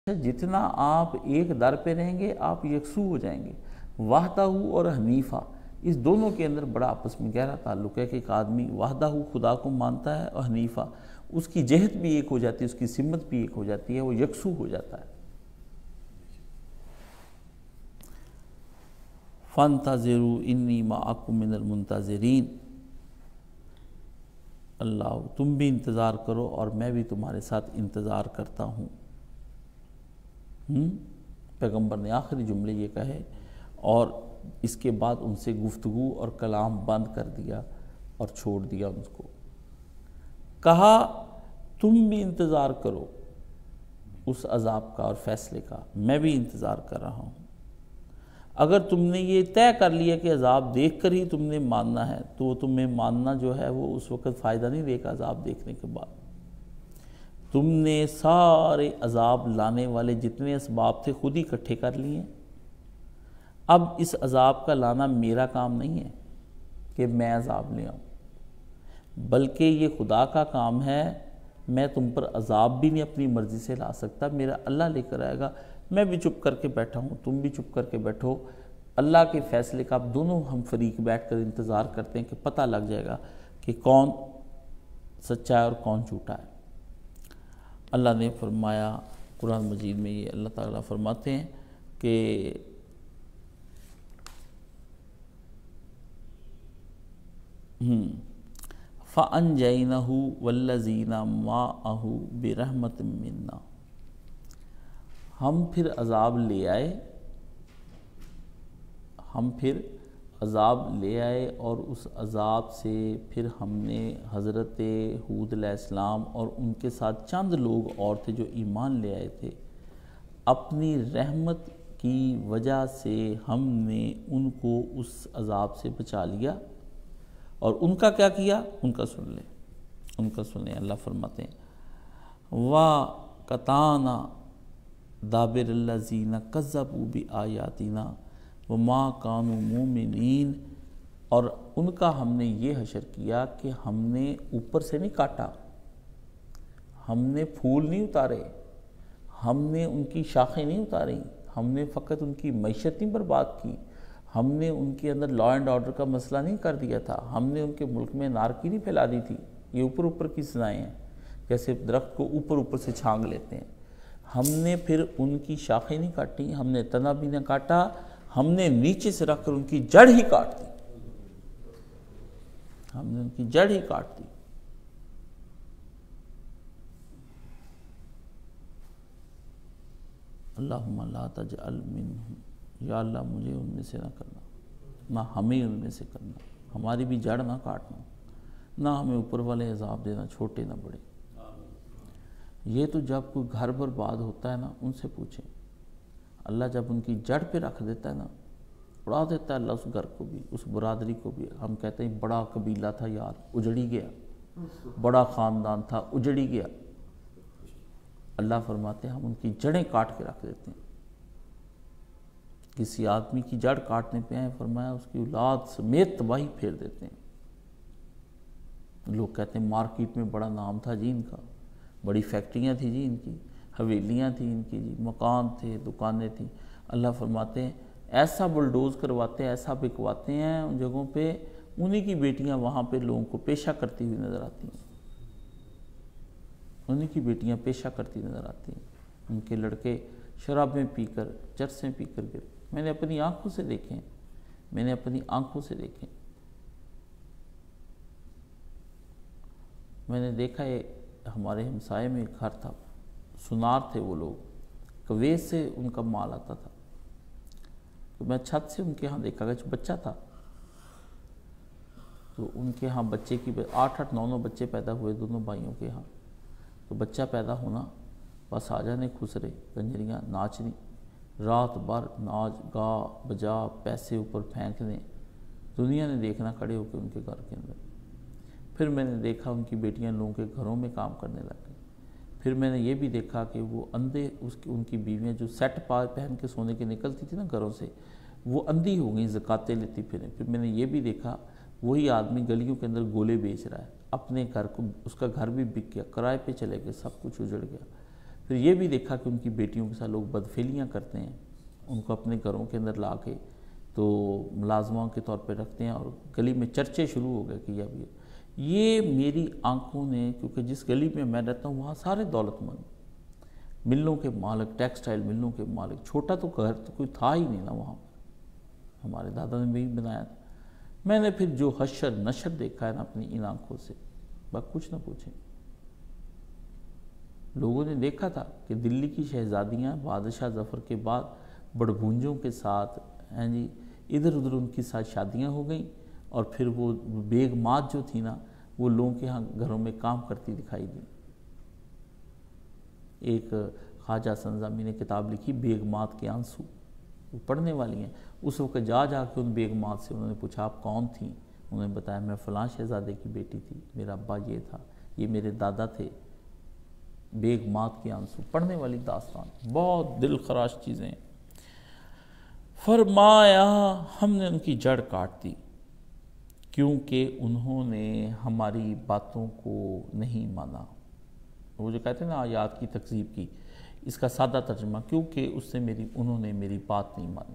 جتنا آپ ایک در پہ رہیں گے آپ یکسو ہو جائیں گے۔ وحدہ اور حنیفہ اس دونوں کے اندر بڑا آپس میں گہرا تعلق ہے کہ ایک آدمی وحدہ خدا کو مانتا ہے اور حنیفہ اس کی جہت بھی ایک ہو جاتی ہے، اس کی سمت بھی ایک ہو جاتی ہے، وہ یکسو ہو جاتا ہے۔ فَانْتَظِرُوا إِنِّي مَعَكُمْ مِنَ الْمُنْتَظِرِينَ، اللہ تم بھی انتظار کرو اور میں بھی تمہارے ساتھ انتظار کرتا ہوں۔ پیغمبر نے آخری جملے یہ کہے اور اس کے بعد ان سے گفتگو اور کلام بند کر دیا اور چھوڑ دیا ان کو۔ کہا تم بھی انتظار کرو اس عذاب کا اور فیصلے کا، میں بھی انتظار کر رہا ہوں۔ اگر تم نے یہ طے کر لیا کہ عذاب دیکھ کر ہی تم نے ماننا ہے تو تمہیں ماننا جو ہے وہ اس وقت فائدہ نہیں دے گا۔ عذاب دیکھنے کے بعد تم نے سارے عذاب لانے والے جتنے اسباب تھے خود ہی اکٹھے کر لیے۔ اب اس عذاب کا لانا میرا کام نہیں ہے کہ میں عذاب لے آؤں، بلکہ یہ خدا کا کام ہے۔ میں تم پر عذاب بھی نہیں اپنی مرضی سے لا سکتا، میرا اللہ لے کر آئے گا۔ میں بھی چپ کر کے بیٹھا ہوں، تم بھی چپ کر کے بیٹھو۔ اللہ کے فیصلے کا اب دونوں ہم فریق بیٹھ کر انتظار کرتے ہیں کہ پتہ لگ جائے گا کہ کون سچا ہے اور کون جھوٹا ہے۔ اللہ نے فرمایا قرآن مجید میں، یہ اللہ تعالیٰ فرماتے ہیں کہ فَأَنْجَيْنَهُ وَالَّذِينَ مَعَهُ بِرَحْمَةٍ مِّنَّا، ہم پھر عذاب لے آئے اور اس عذاب سے پھر ہم نے حضرت ہود علیہ السلام اور ان کے ساتھ چند لوگ اور تھے جو ایمان لے آئے تھے، اپنی رحمت کی وجہ سے ہم نے ان کو اس عذاب سے بچا لیا۔ اور ان کا کیا کیا؟ ان کا سن لیں۔ اللہ فرماتے ہیں وَقَطَعْنَا دَابِرَ الَّذِينَ كَذَّبُوا بِآيَاتِنَا وَمَا كَانُوا مُؤْمِنِينَ، اور ان کا ہم نے یہ حشر کیا کہ ہم نے اوپر سے نہیں کاٹا، ہم نے پھول نہیں اتارے، ہم نے ان کی شاخیں نہیں اتاری، ہم نے فقط ان کی معیشت نہیں برباد کی، ہم نے ان کے اندر لا اینڈ آرڈر کا مسئلہ نہیں کر دیا تھا، ہم نے ان کے ملک میں نارکی نہیں پھیلا دی تھی۔ یہ اوپر کی سزائیں ہیں، جیسے درخت کو اوپر سے چھانگ لیتے ہیں۔ ہم نے پھر ان کی شاخیں نہیں کاٹی، ہم نے تنا بھی نہ کاٹا، ہم نے نیچے سے رکھ کر ان کی جڑ ہی کاٹ دی، اللہم لا تجعل منہم، یا اللہ مجھے ان میں سے نہ کرنا، نہ ہمیں ان میں سے کرنا، ہماری بھی جڑ نہ کاٹنا، نہ ہمیں اوپر والے عذاب دینا، چھوٹے نہ بڑے۔ یہ تو جب کوئی گھر برباد ہوتا ہے نا، ان سے پوچھیں، اللہ جب ان کی جڑ پہ رکھ دیتا ہے نا، اڑا دیتا ہے اللہ اس گھر کو بھی، اس برادری کو بھی۔ ہم کہتے ہیں بڑا قبیلہ تھا یار، اجڑی گیا، بڑا خاندان تھا، اجڑی گیا۔ اللہ فرماتے ہیں ہم ان کی جڑیں کاٹ کے رکھ دیتے ہیں۔ کسی آدمی کی جڑ کاٹنے پہ آئے، فرمایا اس کی اولاد سمیت تباہی پھیر دیتے ہیں۔ لوگ کہتے ہیں مارکیٹ میں بڑا نام تھا جی ان کا، بڑی فیکٹریاں تھیں جی ان کی، حویلیاں تھیں ان کی جی، مکان تھے، دکانیں تھیں۔ اللہ فرماتے ہیں ایسا بلڈوز کرواتے ہیں، ایسا بکواتے ہیں ان جگہوں پہ، انہی کی بیٹیاں وہاں پہ لوگوں کو پیشہ کرتی ہوئی نظر آتی ہیں، انہی کی بیٹیاں پیشہ کرتی نظر آتی ہیں، ان کے لڑکے شرابیں پی کر، چرسیں پی کر گر۔ میں نے اپنی آنکھوں سے دیکھیں، میں نے دیکھا ہمارے ہمسائے میں ایک گھر تھا، سنار تھے وہ لوگ، کویت سے ان کا مال آتا تھا، تو میں چھت سے ان کے ہاں دیکھا گیا، بچہ تھا تو ان کے ہاں بچے کی 8 9 بچے پیدا ہوئے دونوں بھائیوں کے ہاں۔ تو بچہ پیدا ہونا بس آ جانے خسرے، گنجریاں ناچنی، رات بھر ناچ گا بجا، پیسے اوپر پھینکنے، دنیا نے دیکھنا کھڑے ہو کے ان کے گھر کے اندر۔ پھر میں نے دیکھا ان کی بیٹیاں لوگوں کے گھروں میں کام کرنے لگ گئی۔ پھر میں نے یہ بھی دیکھا کہ وہ اندھے ان کی بیویاں جو سیٹ پہن کے سونے کے نکلتی تھی نا گھروں سے، وہ اندھی ہو گئیں، زکاتیں لیتی پھریں۔ پھر میں نے یہ بھی دیکھا وہی آدمی گلیوں کے اندر گولے بیچ رہا ہے، اپنے گھر کو، اس کا گھر بھی بک گیا، کرائے پہ چلے گئے، سب کچھ اجڑ گیا۔ پھر یہ بھی دیکھا کہ ان کی بیٹیوں کے ساتھ لوگ بدفعلیاں کرتے ہیں، ان کو اپنے گھروں کے اندر لا کے تو ملازموں کے طور پہ رکھتے ہیں، اور گلی میں چرچے شروع ہو گئے کہ اب یہ میری آنکھوں نے، کیونکہ جس گلی میں میں رہتا ہوں وہاں سارے دولت مند، ملوں کے مالک، ٹیکسٹائل ملوں کے مالک، چھوٹا تو گھر تو کوئی تھا ہی نہیں نا وہاں پر، ہمارے دادا نے بھی بنایا تھا۔ میں نے پھر جو حشر نشر دیکھا ہے نا اپنی ان آنکھوں سے، بس کچھ نہ پوچھیں۔ لوگوں نے دیکھا تھا کہ دلی کی شہزادیاں بادشاہ ظفر کے بعد بڑبھونجوں کے ساتھ جی ادھر ادھر ان کے ساتھ شادیاں ہو گئیں، اور پھر وہ بیگ مات جو تھی نا وہ لوگوں کے ہاں گھروں میں کام کرتی دکھائی دی۔ ایک خواجہ سنظامی نے کتاب لکھی بیگ مات کے آنسو، وہ پڑھنے والی ہیں۔ اس وقت جا کے ان بیگ مات سے انہوں نے پوچھا آپ کون تھیں؟ انہوں نے بتایا میں فلاں شہزادے کی بیٹی تھی، میرا ابا یہ تھا، یہ میرے دادا تھے۔ بیگ مات کے آنسو، پڑھنے والی داستان، بہت دل خراش چیزیں ہیں۔ فرمایا ہم نے ان کی جڑ کاٹ دی کیونکہ انہوں نے ہماری باتوں کو نہیں مانا۔ وہ جو کہتے ہیں نا آیات کی تکذیب کی، اس کا سادہ ترجمہ کیونکہ انہوں نے میری بات نہیں مانی۔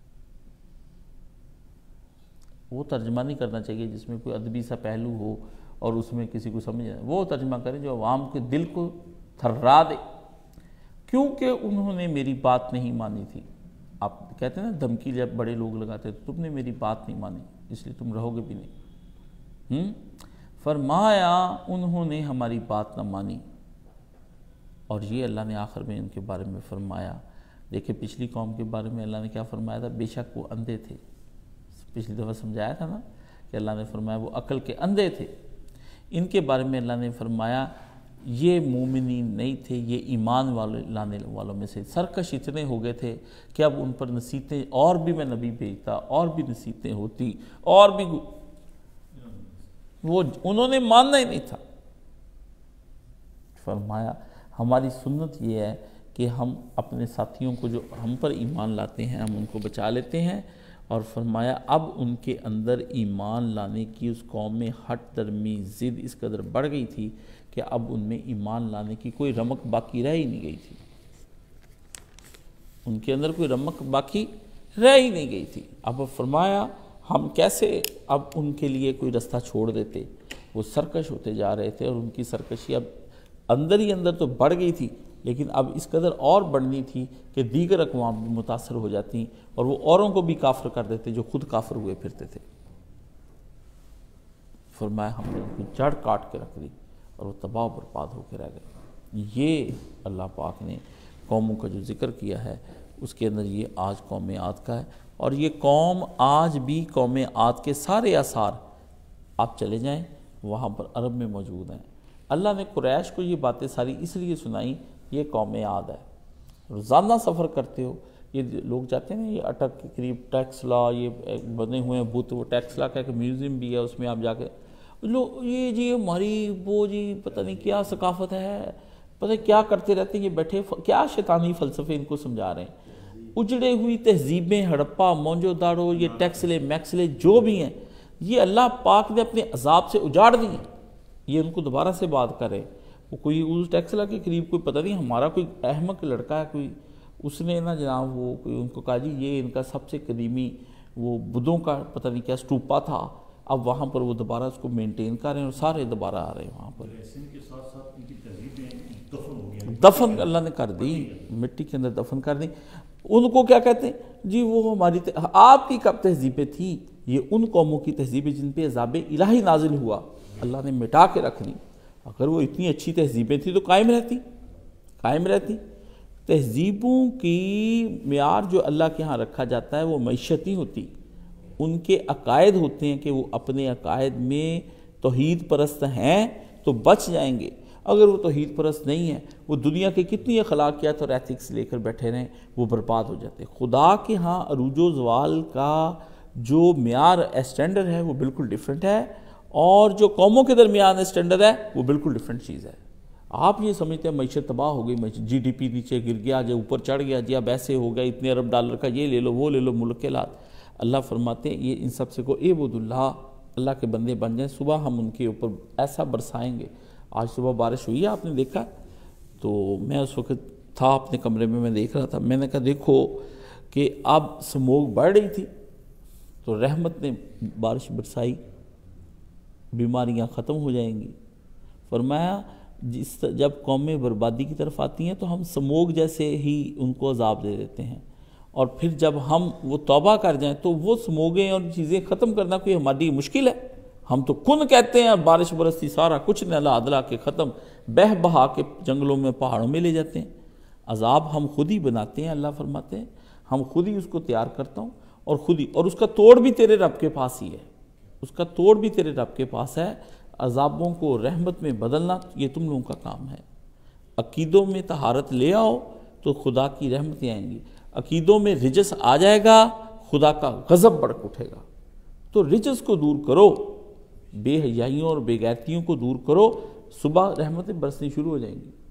وہ ترجمہ نہیں کرنا چاہیے جس میں کوئی ادبی سا پہلو ہو اور اس میں کسی کو سمجھ آئے، وہ ترجمہ کریں جو عوام کے دل کو تھرا دے، کیونکہ انہوں نے میری بات نہیں مانی تھی۔ آپ کہتے ہیں نا دھمکی جب بڑے لوگ لگاتے ہیں تم نے میری بات نہیں مانی اس لیے تم رہو گے بھی نہیں۔ فرمایا انہوں نے ہماری بات نہ مانی، اور یہ اللہ نے آخر میں ان کے بارے میں فرمایا۔ دیکھیں پچھلی قوم کے بارے میں اللہ نے کیا فرمایا تھا، بے شک وہ اندھے تھے، پچھلی دفعہ سمجھایا تھا نا کہ اللہ نے فرمایا وہ عقل کے اندھے تھے۔ ان کے بارے میں اللہ نے فرمایا یہ مومنین نہیں تھے، یہ ایمان لانے والوں میں سے سرکش اتنے ہو گئے تھے کہ اب ان پر نصیحتیں، اور بھی میں نبی بھیجتا اور بھی نصیحتیں ہوتی اور بھی، وہ انہوں نے ماننا ہی نہیں تھا۔ فرمایا ہماری سنت یہ ہے کہ ہم اپنے ساتھیوں کو جو ہم پر ایمان لاتے ہیں ہم ان کو بچا لیتے ہیں، اور فرمایا اب ان کے اندر ایمان لانے کی اس قوم میں ہٹ درمی ضد اس قدر بڑھ گئی تھی کہ اب ان میں ایمان لانے کی کوئی رمق باقی رہ ہی نہیں گئی تھی، ان کے اندر کوئی رمق باقی رہ ہی نہیں گئی تھی۔ اب فرمایا ہم کیسے اب ان کے لیے کوئی رستہ چھوڑ دیتے، وہ سرکش ہوتے جا رہے تھے، اور ان کی سرکشی اب اندر ہی اندر تو بڑھ گئی تھی، لیکن اب اس قدر اور بڑھنی تھی کہ دیگر اقوام بھی متاثر ہو جاتی اور وہ اوروں کو بھی کافر کر دیتے جو خود کافر ہوئے پھرتے تھے۔ فرمایا ہم نے ان کی جڑ کاٹ کے رکھ دی اور وہ تباہ و برباد ہو کے رہ گئے۔ یہ اللہ پاک نے قوموں کا جو ذکر کیا ہے اس کے اندر یہ آج قوم عاد کا ہے، اور یہ قوم آج بھی قوم عاد کے سارے آثار آپ چلے جائیں وہاں پر عرب میں موجود ہیں۔ اللہ نے قریش کو یہ باتیں ساری اس لیے سنائیں، یہ قوم عاد ہے۔ روزانہ سفر کرتے ہو، یہ لوگ جاتے ہیں نا یہ اٹک کے قریب ٹیکسلا، یہ بنے ہوئے ہیں بت، وہ ٹیکسلا کا ایک میوزیم بھی ہے، اس میں آپ جا کے لوگ یہ جی ہماری وہ جی پتہ نہیں کیا ثقافت ہے، پتہ کیا کرتے رہتے ہیں یہ بیٹھے، کیا شیطانی فلسفے ان کو سمجھا رہے ہیں۔ اجڑے ہوئی تہذیبیں، ہڑپا موہنجو داڑو، یہ ٹیکسلے میکسلے جو بھی ہیں، یہ اللہ پاک نے اپنے عذاب سے اجاڑ دی ہیں، یہ ان کو دوبارہ سے بات کرے۔ وہ کوئی اس ٹیکسلا کے قریب کوئی پتہ نہیں ہمارا کوئی احمق لڑکا ہے کوئی، اس نے نا جناب وہ کوئی ان کو کہا جی یہ ان کا سب سے قدیمی وہ بدھوں کا پتہ نہیں کیا سٹوپا تھا، اب وہاں پر وہ دوبارہ اس کو مینٹین کر رہے ہیں اور سارے دوبارہ آ رہے ہیں وہاں پر۔ دفن اللہ نے کر دی، مٹی کے اندر دفن کر دی۔ ان کو کیا کہتے ہیں جی وہ ہماری آپ کی کب تہذیبیں تھیں، یہ ان قوموں کی تہذیبیں جن پہ عذاب الہی نازل ہوا اللہ نے مٹا کے رکھ دی۔ اگر وہ اتنی اچھی تہذیبیں تھیں تو قائم رہتی۔ تہذیبوں کی معیار جو اللہ کے ہاں رکھا جاتا ہے وہ معیشت نہیں ہوتی، ان کے عقائد ہوتے ہیں کہ وہ اپنے عقائد میں توحید پرست ہیں تو بچ جائیں گے، اگر وہ توحید پرست نہیں ہیں وہ دنیا کے کتنی اخلاقیات اور ایتھکس لے کر بیٹھے رہیں وہ برباد ہو جاتے ہیں۔ خدا کے ہاں عروج و زوال کا جو معیار اسٹینڈرڈ ہے وہ بالکل ڈیفرنٹ ہے، اور جو قوموں کے درمیان اسٹینڈرڈ ہے وہ بالکل ڈیفرنٹ چیز ہے۔ آپ یہ سمجھتے ہیں معیشت تباہ ہو گئی، جی ڈی پی نیچے گر گیا، جو اوپر چڑھ گیا، جی اب ایسے ہو گیا، اتنے ارب ڈالر کا یہ لے لو وہ لے لو ملک کے لات۔ اللہ فرماتے ہیں یہ ان سب سے کو اعبد اللہ، اللہ کے بندے بن جائیں، صبح ہم ان کے اوپر ایسا برسائیں گے۔ آج صبح بارش ہوئی ہے آپ نے دیکھا، تو میں اس وقت تھا اپنے کمرے میں دیکھ رہا تھا، میں نے کہا دیکھو کہ اب سموگ بڑھ رہی تھی تو رحمت نے بارش برسائی، بیماریاں ختم ہو جائیں گی۔ فرمایا جب قومیں بربادی کی طرف آتی ہیں تو ہم سموگ جیسے ہی ان کو عذاب دے دیتے ہیں، اور پھر جب ہم وہ توبہ کر جائیں تو وہ سموگیں اور چیزیں ختم کرنا کوئی ہماری مشکل ہے؟ ہم تو کن کہتے ہیں، بارش برستی سارا کچھ نلا ادلا کے ختم، بہہ بہا کے جنگلوں میں پہاڑوں میں لے جاتے ہیں۔ عذاب ہم خود ہی بناتے ہیں، اللہ فرماتے ہیں ہم خود ہی اس کو تیار کرتا ہوں، اور خود ہی، اور اس کا توڑ بھی تیرے رب کے پاس ہی ہے، اس کا توڑ بھی تیرے رب کے پاس ہے۔ عذابوں کو رحمت میں بدلنا یہ تم لوگوں کا کام ہے۔ عقیدوں میں طہارت لے آؤ تو خدا کی رحمتیں آئیں گی۔ عقیدوں میں رجس آ جائے گا، خدا کا غضب بڑک اٹھے گا۔ تو رجس کو دور کرو، بے حیائیوں اور بے غیرتیوں کو دور کرو، صبح رحمتیں برسنی شروع ہو جائیں گی۔